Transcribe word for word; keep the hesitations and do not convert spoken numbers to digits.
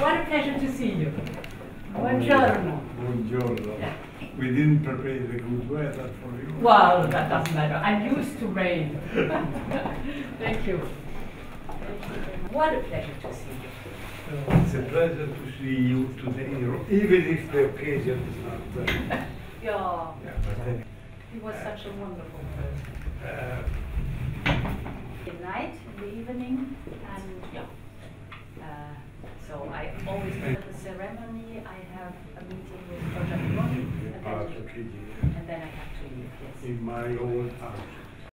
What a pleasure to see you. Buongiorno. Buongiorno. Yeah. We didn't prepare the good weather for you. Well, that doesn't matter. I'm used to rain. Thank you. What a pleasure to see you. So it's a pleasure to see you today, even if the occasion is not. Uh, yeah. yeah, but then, He was uh, such a wonderful person. Uh, At night, in the evening, and yeah. Uh, so I always do at the ceremony. I have a meeting with Giorgia, and, part of then, Cohesion. and then I have to leave. Yes. In my old house.